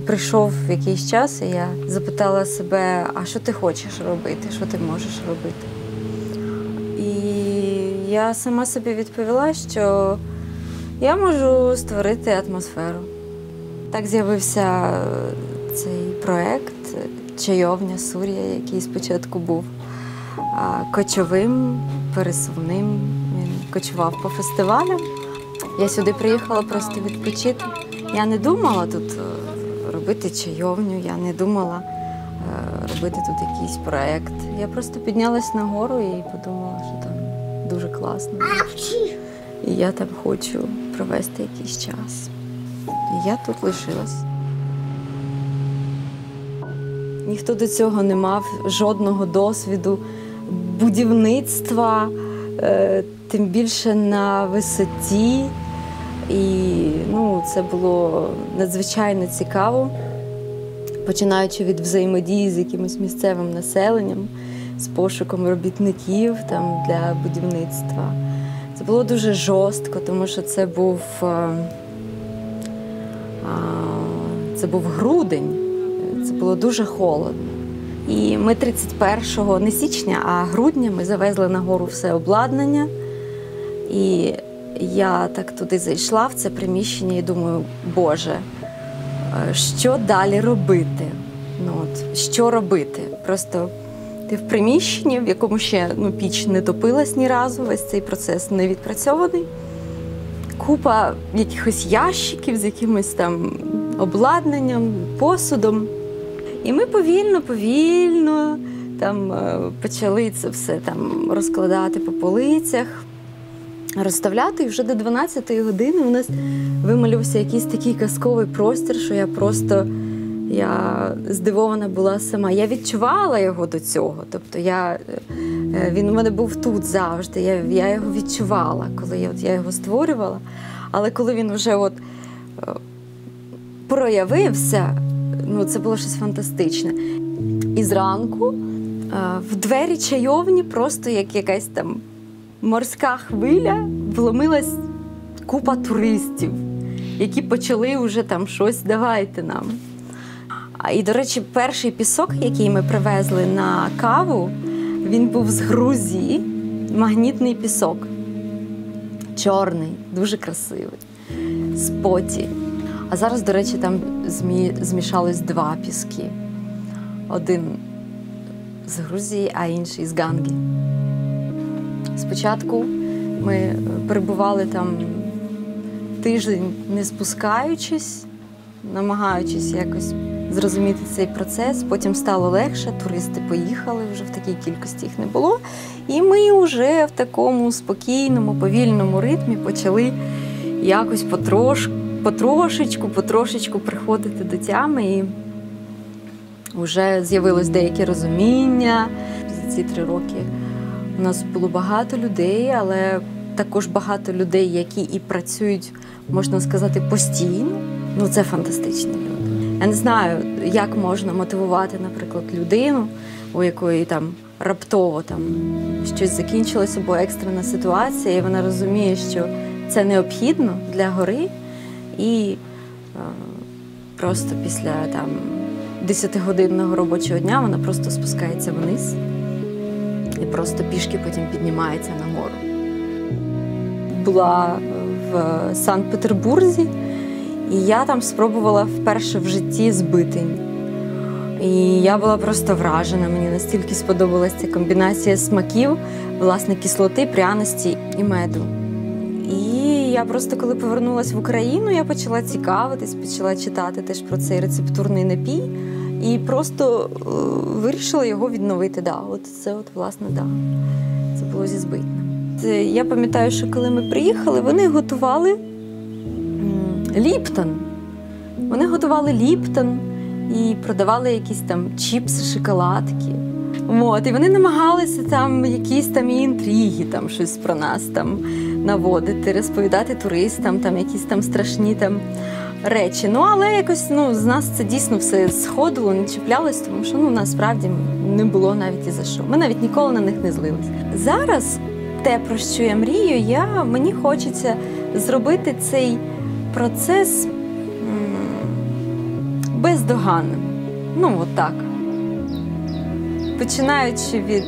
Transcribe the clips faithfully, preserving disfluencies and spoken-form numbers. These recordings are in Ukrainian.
прийшов якийсь час, і я запитала себе, а що ти хочеш робити, що ти можеш робити. І я сама собі відповіла, що я можу створити атмосферу. Так з'явився цей проєкт «Чайовня Сур'я», який спочатку був кочовим, пересувним. Він кочував по фестивалям. Я сюди приїхала просто відпочити. Я не думала тут робити чайовню, я не думала робити тут якийсь проєкт. Я просто піднялась на гору і подумала, що там дуже класно. І я там хочу провести якийсь час. І я тут лишилась. Ніхто до цього не мав жодного досвіду будівництва, тим більше на висоті. І ну, це було надзвичайно цікаво, починаючи від взаємодії з якимось місцевим населенням, з пошуком робітників там, для будівництва. Це було дуже жорстко, тому що це був, це був грудень, це було дуже холодно. І ми тридцять першого, не січня, а грудня ми завезли на гору все обладнання. І я так туди зайшла, в це приміщення, і думаю, Боже, що далі робити? Ну, от, що робити? Просто ти в приміщенні, в якому ще ну, піч не топилась ні разу, весь цей процес не відпрацьований. Купа якихось ящиків з якимось там обладнанням, посудом. І ми повільно-повільно там почали це все там розкладати по полицях, розставляти. І вже до дванадцятої години у нас вималювався якийсь такий казковий простір, що я просто я здивована була сама. Я відчувала його до цього. Тобто я, він у мене був тут завжди. Я, я його відчувала, коли я, от, я його створювала. Але коли він вже от, проявився, ну, це було щось фантастичне. І зранку в двері чайовні просто як якась там морська хвиля вломилась купа туристів, які почали вже там щось давайте нам. І, до речі, перший пісок, який ми привезли на каву, він був з Грузії, магнітний пісок. Чорний, дуже красивий, з поті. А зараз, до речі, там змі... змішались два піски. Один з Грузії, а інший з Ганги. Спочатку ми перебували там тиждень, не спускаючись, намагаючись якось зрозуміти цей процес. Потім стало легше, туристи поїхали, вже в такій кількості їх не було. І ми вже в такому спокійному, повільному ритмі почали якось потрошку, потрошечку, потрошечку приходити до тями. І вже з'явилось деяке розуміння. За ці три роки у нас було багато людей, але також багато людей, які і працюють, можна сказати, постійно. Ну, це фантастичні люди. Я не знаю, як можна мотивувати, наприклад, людину, у якої там раптово там щось закінчилося, або екстрена ситуація, і вона розуміє, що це необхідно для гори, і е, просто після там десятигодинного робочого дня вона просто спускається вниз і просто пішки потім піднімається на гору. Була в Санкт-Петербурзі, і я там спробувала вперше в житті збитень. І я була просто вражена, мені настільки сподобалася ця комбінація смаків, власне, кислоти, пряності і меду. І я просто, коли повернулася в Україну, я почала цікавитись, почала читати теж про цей рецептурний напій і просто е, вирішила його відновити. Да, от це, от, власне, да. Це було зі збитнем. Я пам'ятаю, що коли ми приїхали, вони готували Ліптон. Вони готували Ліптон і продавали якісь там чіпси, шоколадки. От, і вони намагалися там якісь там і інтриги, там щось про нас там наводити, розповідати туристам, там якісь там страшні там речі. Ну, але якось ну, з нас це дійсно все сходило, не чіплялось, тому що ну, насправді не було навіть і за що. Ми навіть ніколи на них не злились. Зараз те, про що я мрію, я, мені хочеться зробити цей процес бездоганним. Ну, от так. Починаючи від,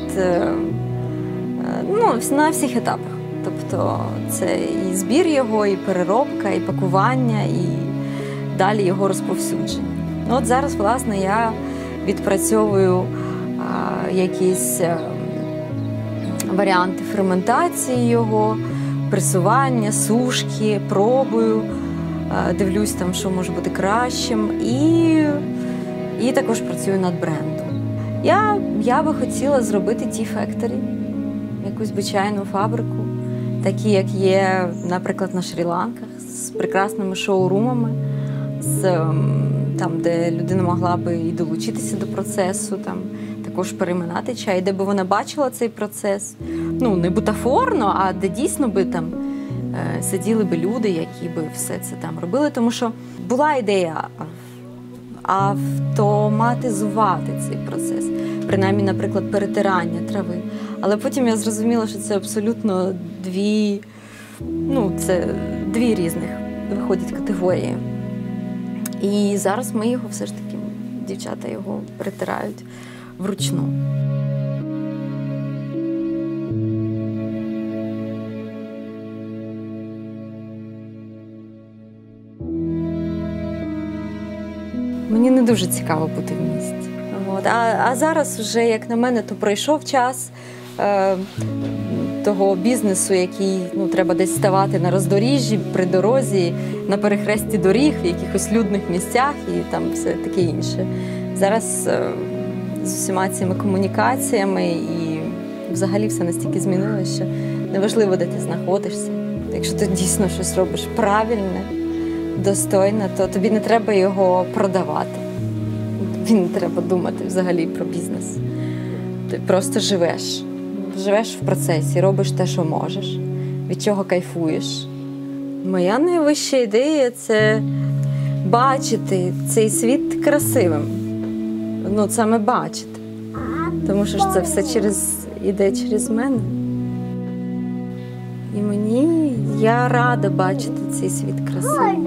ну, на всіх етапах. Тобто це і збір його, і переробка, і пакування, і далі його розповсюдження. Ну, от зараз, власне, я відпрацьовую а, якісь а, варіанти ферментації його, пресування, сушки, пробую, а, дивлюсь там, що може бути кращим, і, і також працюю над брендом. Я, я би хотіла зробити Tea Factory, якусь би чайну фабрику, такі, як є, наприклад, на Шрі-Ланках, з прекрасними шоурумами, з, там, де людина могла би і долучитися до процесу, там, також переминати чай, де би вона бачила цей процес. Ну, не бутафорно, а де дійсно би там е, сиділи би люди, які би все це там робили. Тому що була ідея автоматизувати цей процес. Принаймні, наприклад, перетирання трави. Але потім я зрозуміла, що це абсолютно дві, ну, це дві різних виходять категорії. І зараз ми його все ж таки, дівчата його перетирають вручну. Мені не дуже цікаво бути в місті. От. А, а зараз вже, як на мене, то пройшов час е, того бізнесу, який, ну, треба десь ставати на роздоріжжі, при дорозі, на перехресті доріг, в якихось людних місцях і там все таке інше. Зараз е, з усіма цими комунікаціями і взагалі все настільки змінилося, що неважливо, де ти знаходишся. Якщо ти дійсно щось робиш правильне, достойне, то тобі не треба його продавати. Тобі не треба думати взагалі про бізнес. Ти просто живеш. Живеш в процесі, робиш те, що можеш, від чого кайфуєш. Моя найвища ідея – це бачити цей світ красивим. Ну, саме бачити. Тому що ж це все через, іде через мене. І мені, я рада бачити цей світ красивим.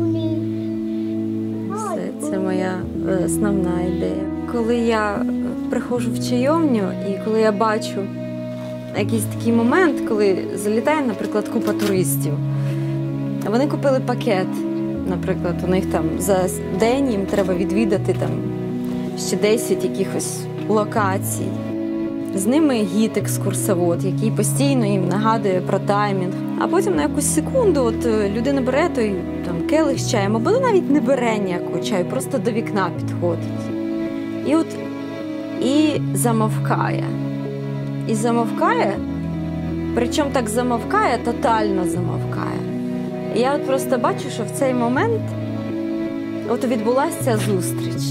Все, це моя основна ідея. Коли я приходжу в чайовню і коли я бачу якийсь такий момент, коли залітає, наприклад, купа туристів, а вони купили пакет, наприклад, у них там за день їм треба відвідати там ще десять якихось локацій. З ними гід-екскурсовод, який постійно їм нагадує про таймінг. А потім на якусь секунду от людина бере той там келих з чаєм, або навіть не бере ніякого чаю, просто до вікна підходить. І от і замовкає. І замовкає, причому так замовкає, тотально замовкає. І я от просто бачу, що в цей момент от відбулася ця зустріч.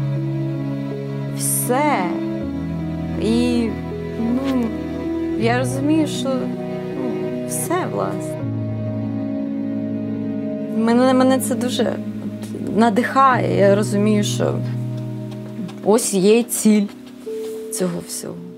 Все. І, ну, я розумію, що, ну, все, власне. Мене, мене це дуже надихає. Я розумію, що ось є ціль цього всього.